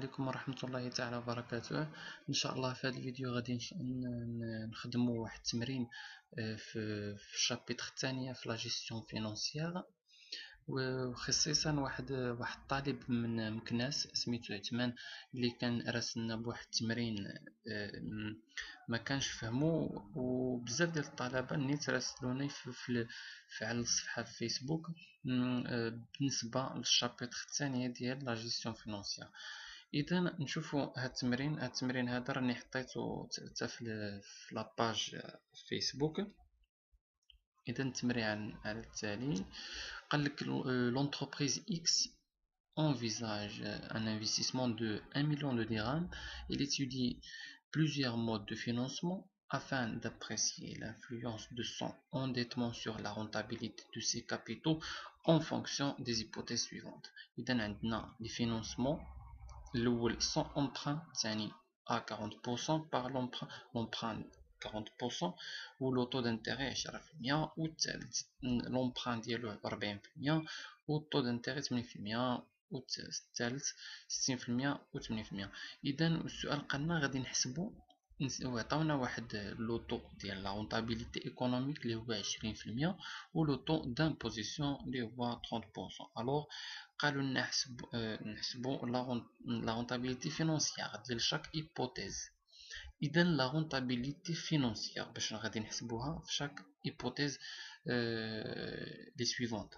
عليكم ورحمة الله تعالى وبركاته. إن شاء الله في هذا الفيديو غادي نخدمو واحد التمرين في الشابيتر الثانية في لا جيستيون فينونسيير، وخصيصا واحد الطالب من مكناس سميتو عثمان اللي كان راسلنا بواحد التمرين ما كانش فهمو، وبزاف ديال الطلبه نيت راسلوني على الصفحه في فيسبوك بالنسبه للشابيتر الثانيه ديال لا جيستيون فينونسيير. اذا نشوفوا هاد التمرين هذا راني حطيته حتى في لاباج فيسبوك. اذا التمرين على التالي قال لك l'entreprise X envisage un investissement de 1 million de dirhams. Il étudie plusieurs modes de financement afin d'apprécier l'influence de son endettement sur la rentabilité de ses capitaux en fonction des hypothèses suivantes. إذا عندنا les financements الأول sans emprunt ثاني à 40% par l'emprunt 40% والتو دانتيغي 10%، والثالث لومبران ديالو 40% والتو دانتيغي 8%، والثالث 60% و 8%. اذا السؤال قالنا غادي نحسبو عطاونا واحد لوطو ديال لا رونطابيليتي ايكونوميك اللي هو 20% ولوطو دامبوزيسيون اللي هو 30%. الوغ قالوا لنا نحسبو لا رونطابيليتي فينونسيير ديال شاك ايبوتيز. إذا لا رونطابيليتي فينونسيير باش غادي نحسبوها في شاك ايبوتيز لي سويفونت.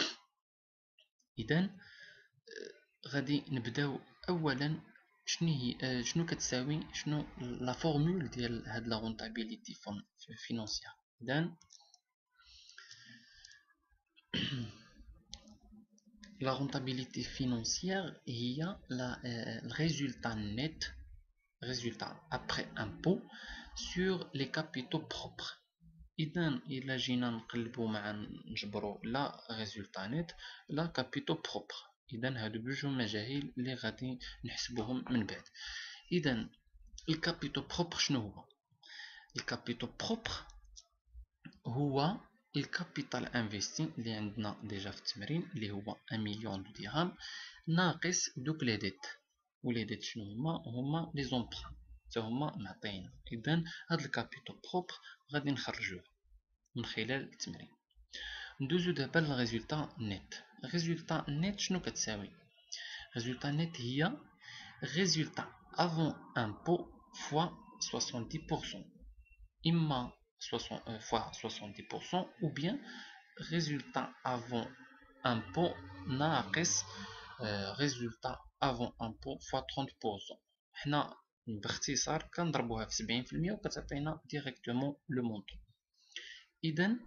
إذا غادي نبداو أولا شنو كتساوي شنو لا فورمول ديال هاد لا رونطابيليتي فينونسيير. إذا لا رونطابيليتي فينونسيير هي الريزولتا نت résultat après impôt sur les capitaux propres. إذا إلا جينا نقلبو مع نجبرو لا résultat net لا capitaux propres، إذا هادو بجوج مجاهيل اللي غادي نحسبوهم من بعد. إذا الكابيتو بروبر شنو هو؟ الكابيتو بروبر هو الكابيتال انفستي اللي عندنا ديجا في التمرين اللي هو 1 مليون درهم ناقص دوك لي ديت، ولي ديت شنو هما لي زومبران حتى هما معطيين. اذا هاد الكابيتو بروبر غادي نخرجوه من خلال التمرين. ندوزو دابا للريزولتا نيت. الريزولتا نيت شنو كتساوي؟ الريزولتا نيت هي résultat avant impôt fois 70%، إما fois 70% ou bien résultat avant impôt ناقص résultat avant impôt fois 30%. حنا باختصار كنضربوها في 70% وكتعطينا ديريكتومون لو مونطون. إذا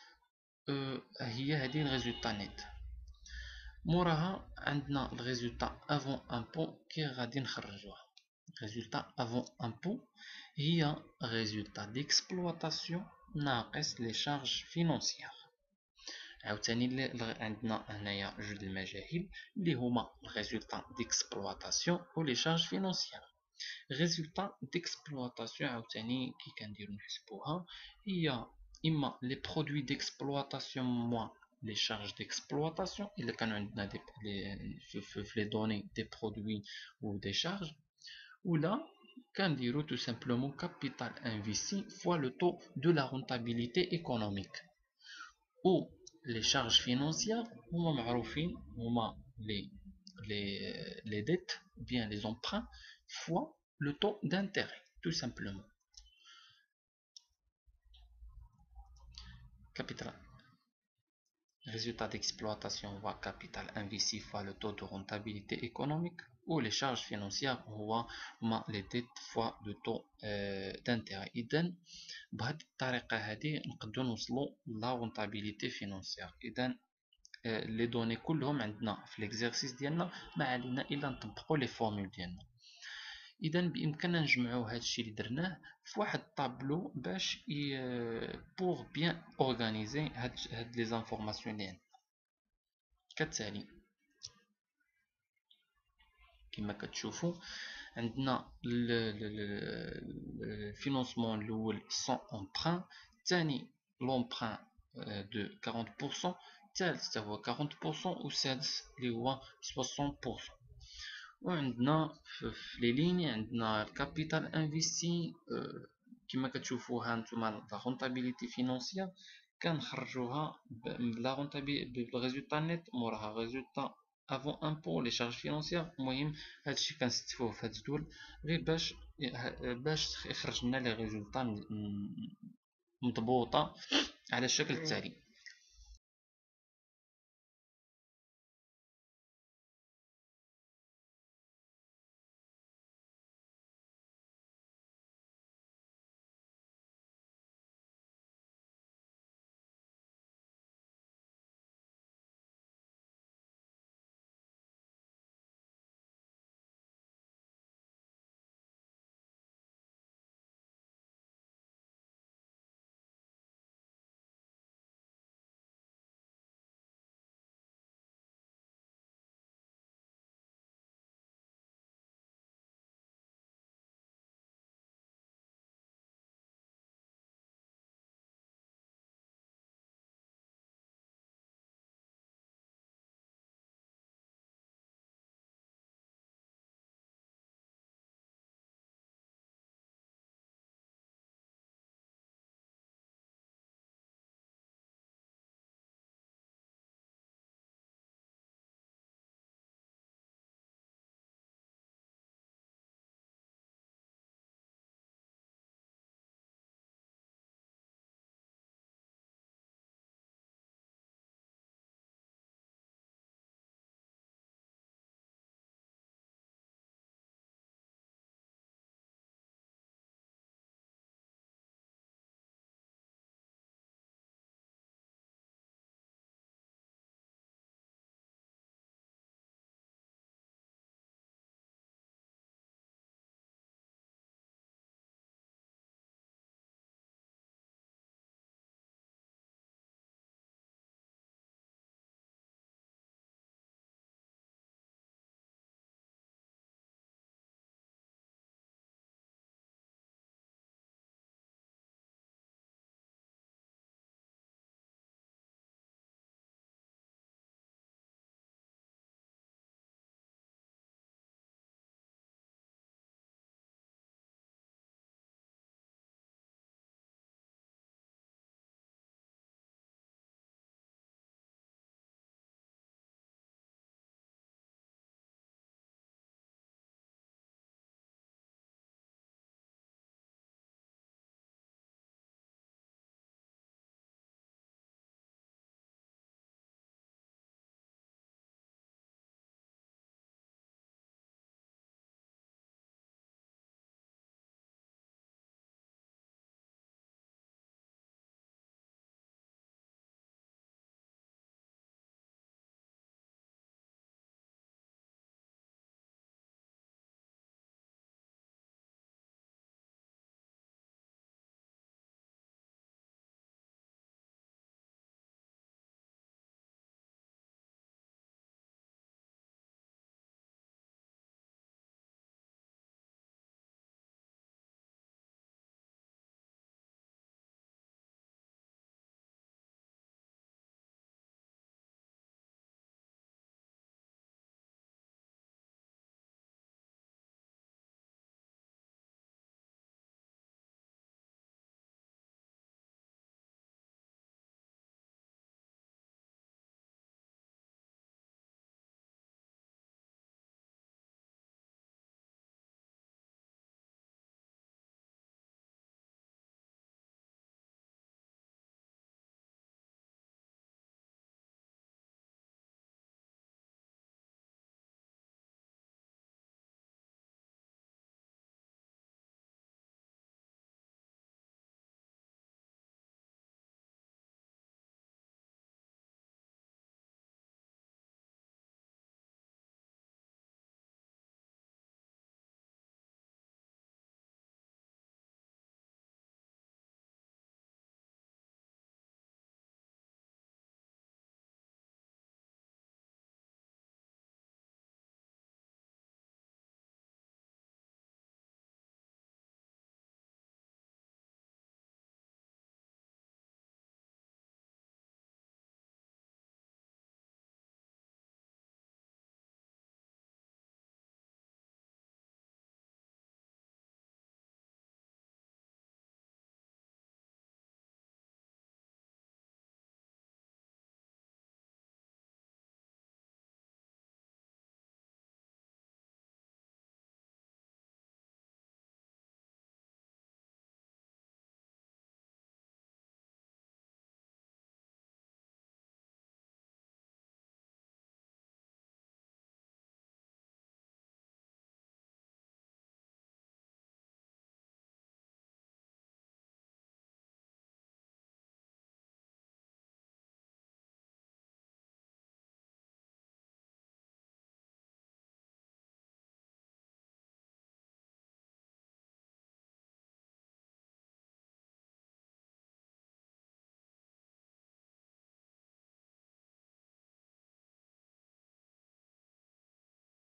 هي هذه الريزولتا نيت. موراها عندنا الريزولتا افون امبو كي غادي نخرجوها. الريزولتا افون امبو هي ريزولتا ديكسبلواتاسيون ناقص لي شارج فينونسيير. عاوتاني عندنا هنايا جوج المجاهيل اللي هما الريزولتا ديكسبلواتاسيون و لي شارج فينونسيير. ريزولتا ديكسبلواتاسيون عاوتاني كي كنديرو نحسبوها هي اما لي برودوي ديكسبلواتاسيون موان les charges d'exploitation. Il y a les données des produits ou des charges. Ou là, quand dire tout simplement capital investi fois le taux de la rentabilité économique. Ou les charges financières, les dettes, bien les emprunts, fois le taux d'intérêt, tout simplement. Capital. Résultat d'exploitation voit capital investi fois le taux de rentabilité économique, ou les charges financières voient les dettes fois le taux d'intérêt. إذن بهذه الطريقة هذه نقدروا نوصلوا لا رونطابيليتي فينانسيير. إذن لي دوني كلهم عندنا في ليكزارسيس ديالنا، ما علينا الا نطبقوا لي فورمول ديالنا. اذا بامكاننا نجمعوا هذا الشيء اللي درناه في واحد الطابلو باش بور بيان اورغانيزي هاد لي زانفورماسيون اللي عندنا كالتالي. كما كتشوفوا عندنا الفينانسمون الاول سون امبران، الثاني لومبران دو 40%، الثالث هو 40% والسادس اللي هو 60%. وعندنا في لي ليني عندنا الكابيتال انفيستي. كما كتشوفوها نتوما لا رونتابيليتي فينونسيير كنخرجوها بلا رونتابيليتي بالريزولتا نيت موراها ريزولتا افون امبو لي شارج فينونسيير. المهم هادشي كنستفوه في هاد الجدول غير باش يخرج لنا لي ريزولتا مضبوطة على الشكل التالي.